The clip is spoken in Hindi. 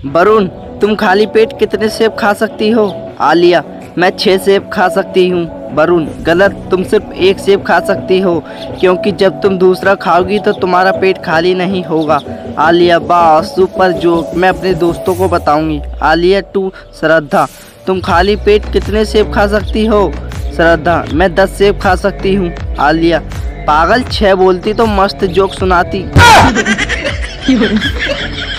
वरुण, तुम खाली पेट कितने सेब खा सकती हो? आलिया, मैं 6 सेब खा सकती हूँ। वरुण, गलत, तुम सिर्फ 1 सेब खा सकती हो, क्योंकि जब तुम दूसरा खाओगी तो तुम्हारा पेट खाली नहीं होगा। आलिया, वाह सुपर जोक, मैं अपने दोस्तों को बताऊंगी। आलिया टू श्रद्धा, तुम खाली पेट कितने सेब खा सकती हो? श्रद्धा, मैं 10 सेब खा सकती हूँ। आलिया, पागल, 6 बोलती तो मस्त जोक सुनाती।